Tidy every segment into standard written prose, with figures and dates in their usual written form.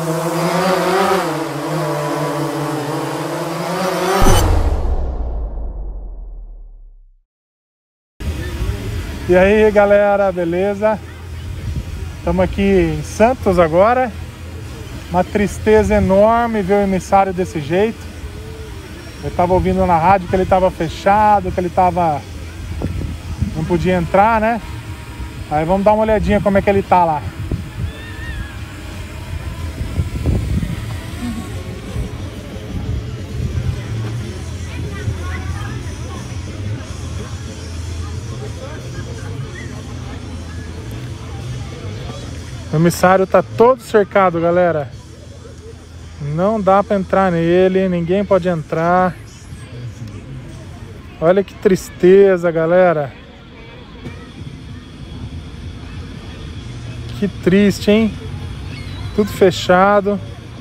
E aí galera, beleza? Estamos aqui em Santos agora. Uma tristeza enorme ver o emissário desse jeito. Eu estava ouvindo na rádio que ele estava fechado, que ele estava... não podia entrar, né? Aí vamos dar uma olhadinha como é que ele tá lá. O emissário tá todo cercado, galera. Não dá pra entrar nele, ninguém pode entrar. Olha que tristeza, galera. Que triste, hein? Tudo fechado.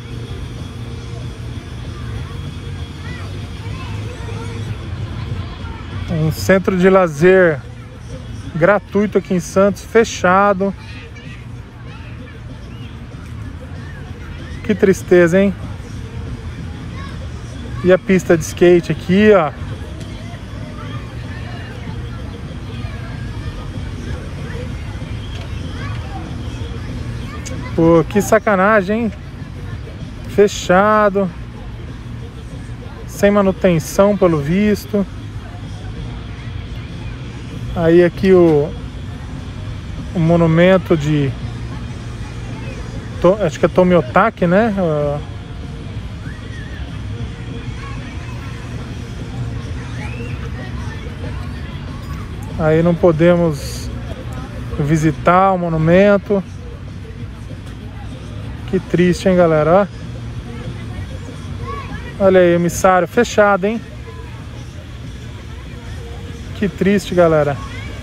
Um centro de lazer gratuito aqui em Santos, fechado. Que tristeza, hein? E a pista de skate aqui, ó. Pô, que sacanagem, hein? Fechado. Sem manutenção, pelo visto. Aí aqui o monumento de... acho que é Tomiotaki, né? Aí não podemos visitar o monumento. Que triste, hein, galera? Ó. Olha aí, emissário fechado, hein? Que triste, galera.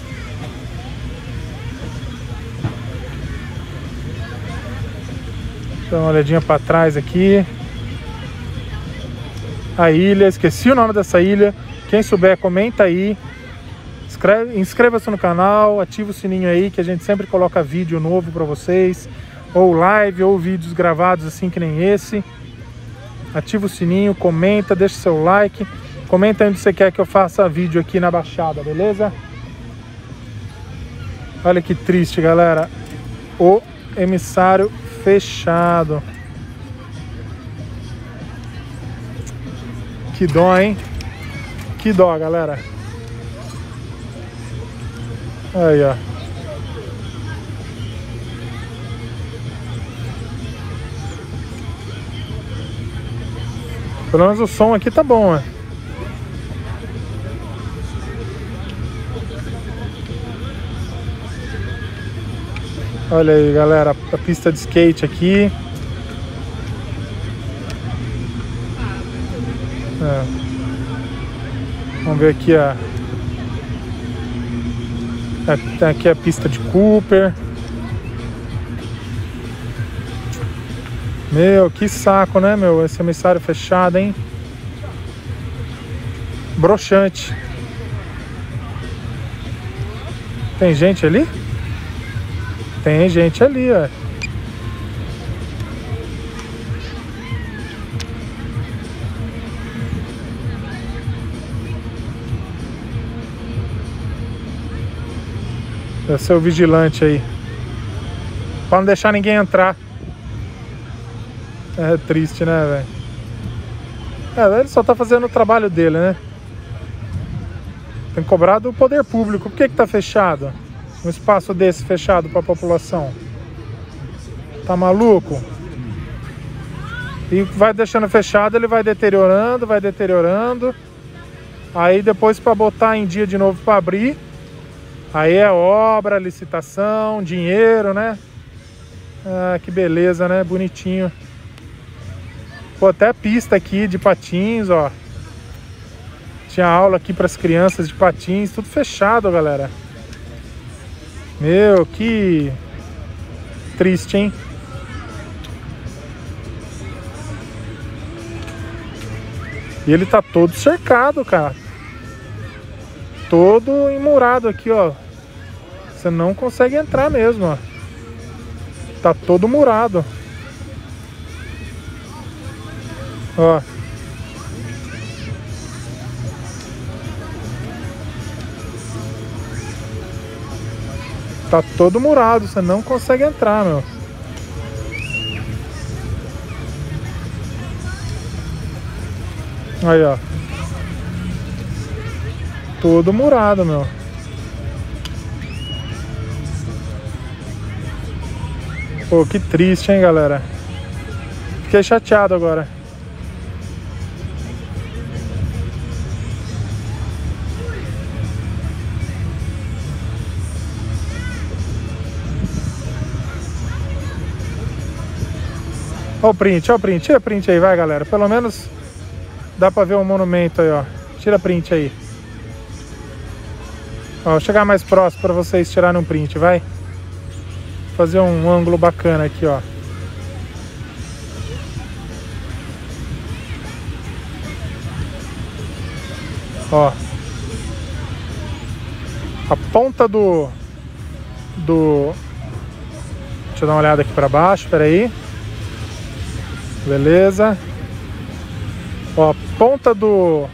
Dá uma olhadinha para trás aqui. A ilha, esqueci o nome dessa ilha. Quem souber, comenta aí. Inscreva-se no canal, ativa o sininho aí, que a gente sempre coloca vídeo novo para vocês. Ou live, ou vídeos gravados assim que nem esse. Ativa o sininho, comenta, deixa seu like. Comenta onde você quer que eu faça vídeo aqui na Baixada, beleza? Olha que triste, galera. O emissário fechado. Que dó, hein? Que dó, galera. Aí, ó. Pelo menos o som aqui tá bom, ó. Olha aí, galera, a pista de skate aqui. Vamos ver aqui aqui a pista de Cooper. Meu, que saco, né, meu? Esse emissário fechado, hein? Broxante. Tem gente ali? Tem gente ali, ó. Deve ser o vigilante aí. Pra não deixar ninguém entrar. É triste, né, velho? Ele só tá fazendo o trabalho dele, né? Tem que cobrar do poder público. Por que tá fechado? Um espaço desse fechado pra população. Tá maluco? E vai deixando fechado, ele vai deteriorando, vai deteriorando. Aí depois pra botar em dia de novo pra abrir, aí é obra, licitação, dinheiro, né? Ah, que beleza, né? Bonitinho. Pô, até a pista aqui de patins, ó. Tinha aula aqui para as crianças de patins, tudo fechado, galera. Meu, que triste, hein? E ele tá todo cercado, cara. Todo emurado aqui, ó. Você não consegue entrar mesmo, ó. Tá todo murado. Ó. Tá todo murado, você não consegue entrar, meu. Aí, ó. Todo murado, meu. Pô, que triste, hein, galera. Fiquei chateado agora. Ó o print, ó o print. Tira print aí, vai, galera. Pelo menos dá pra ver o monumento aí, ó. Tira print aí. Ó, vou chegar mais próximo pra vocês tirarem um print, vai. Fazer um ângulo bacana aqui, ó. Ó. A ponta do... Deixa eu dar uma olhada aqui pra baixo, peraí. Beleza. Ó, a ponta do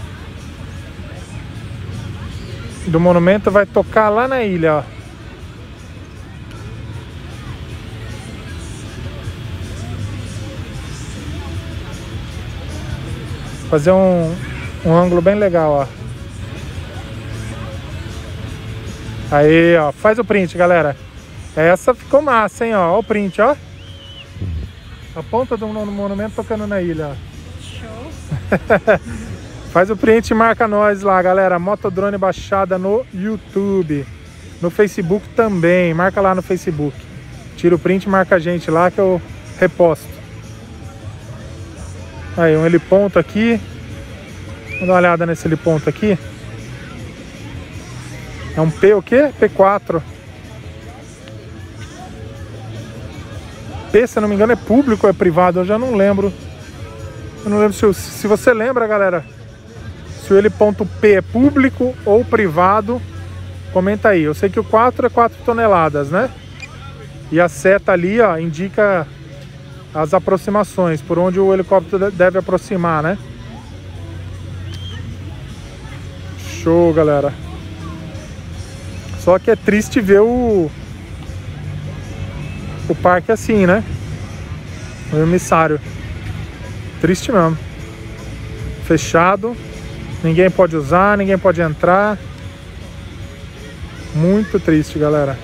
monumento vai tocar lá na ilha, ó. Fazer um ângulo bem legal, ó. Aí, ó, faz o print, galera. Essa ficou massa, hein, ó. Ó o print, ó. A ponta do monumento tocando na ilha, ó. Show. Faz o print e marca nós lá, galera. Motodrone Baixada no YouTube. No Facebook também. Marca lá no Facebook. Tira o print e marca a gente lá que eu reposto. Aí, um heliponto aqui. Vamos dar uma olhada nesse heliponto aqui. É um P o quê? P4. P, se não me engano, é público ou é privado? Eu já não lembro. Eu não lembro se você lembra, galera. Se o heliponto P é público ou privado, comenta aí. Eu sei que o 4 é 4 toneladas, né? E a seta ali, ó, indica as aproximações, por onde o helicóptero deve aproximar, né? Show, galera. Só que é triste ver o parque assim, né? O emissário. Triste mesmo. Fechado. Ninguém pode usar, ninguém pode entrar. Muito triste, galera.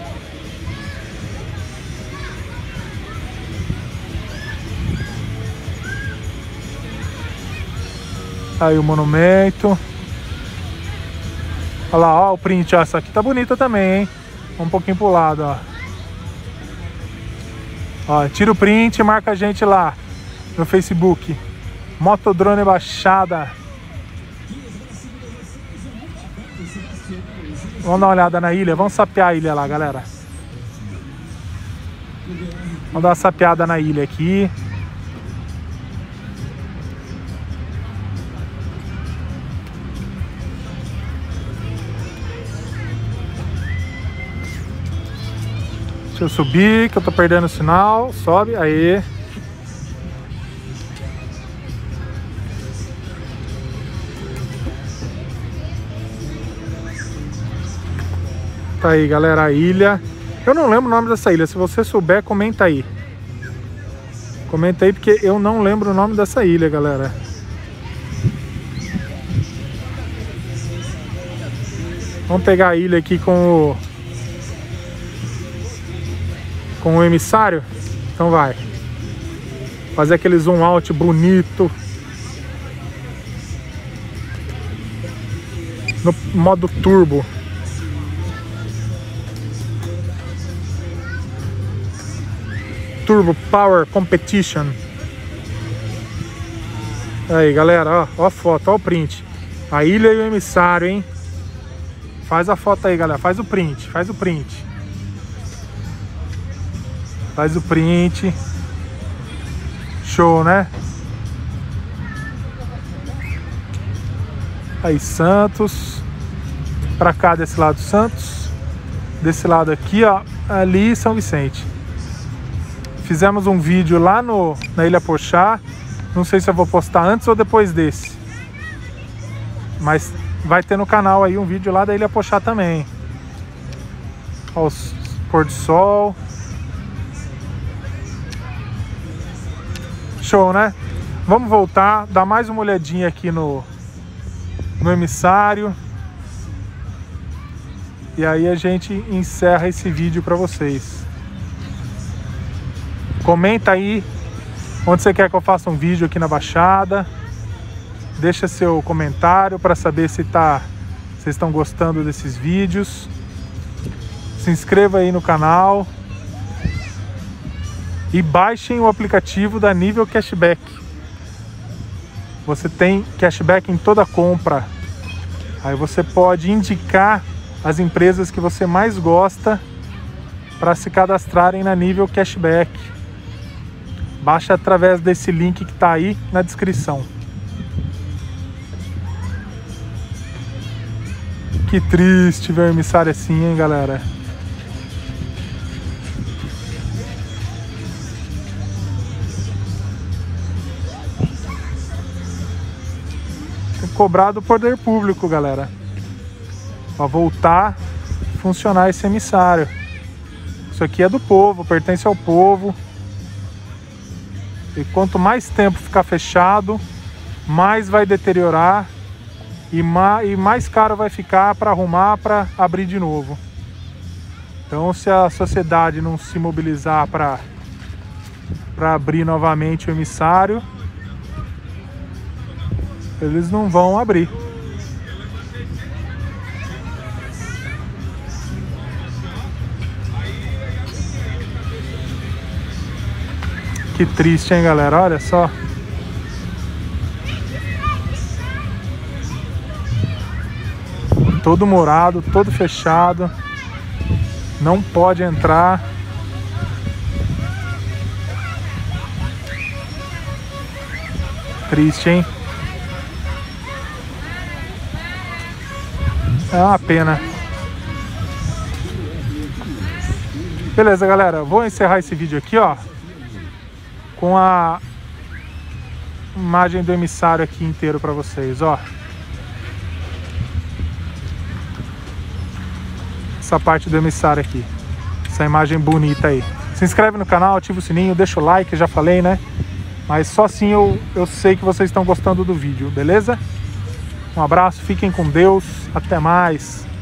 Aí o monumento. Olha lá, ó o print, ó. Essa aqui tá bonita também, hein? Um pouquinho pro lado, ó. Ó, tira o print e marca a gente lá no Facebook. Motodrone Baixada. Vamos dar uma olhada na ilha. Vamos sapear a ilha lá, galera. Vamos dar uma sapeada na ilha aqui. Deixa eu subir, que eu tô perdendo o sinal. Sobe, aí. Tá aí, galera, a ilha. Eu não lembro o nome dessa ilha. Se você souber, comenta aí. Comenta aí, porque eu não lembro o nome dessa ilha, galera. Vamos pegar a ilha aqui com o emissário. Então vai. Fazer aquele zoom out bonito. No modo turbo. Turbo Power Competition. Aí, galera, ó a foto, ó o print. A ilha e o emissário, hein? Faz a foto aí, galera. Faz o print, faz o print. Faz o print. Show, né? Aí, Santos. Pra cá, desse lado, Santos. Desse lado aqui, ó. Ali, São Vicente. Fizemos um vídeo lá na Ilha Pochá. Não sei se eu vou postar antes ou depois desse. Mas vai ter no canal aí um vídeo lá da Ilha Pochá também. Ó, os pôr do sol. Show, né? Vamos voltar, dar mais uma olhadinha aqui no emissário. E aí a gente encerra esse vídeo para vocês. Comenta aí onde você quer que eu faça um vídeo aqui na Baixada. Deixa seu comentário para saber se vocês estão gostando desses vídeos. Se inscreva aí no canal. E baixem o aplicativo da Nível Cashback. Você tem cashback em toda compra. Aí você pode indicar as empresas que você mais gosta para se cadastrarem na Nível Cashback. Baixa através desse link que está aí na descrição. Que triste ver o emissário assim, hein, galera? Tem que cobrar do poder público, galera, para voltar a funcionar esse emissário. Isso aqui é do povo, pertence ao povo. E quanto mais tempo ficar fechado, mais vai deteriorar e mais caro vai ficar para arrumar, para abrir de novo. Então, se a sociedade não se mobilizar para abrir novamente o emissário, eles não vão abrir. Que triste, hein, galera? Olha só. Todo morado, todo fechado. Não pode entrar. Triste, hein? É uma pena. Beleza, galera. Vou encerrar esse vídeo aqui, ó, com a imagem do emissário aqui inteiro para vocês, ó. Essa parte do emissário aqui, essa imagem bonita aí. Se inscreve no canal, ativa o sininho, deixa o like, já falei, né? Mas só assim eu sei que vocês estão gostando do vídeo, beleza? Um abraço, fiquem com Deus, até mais.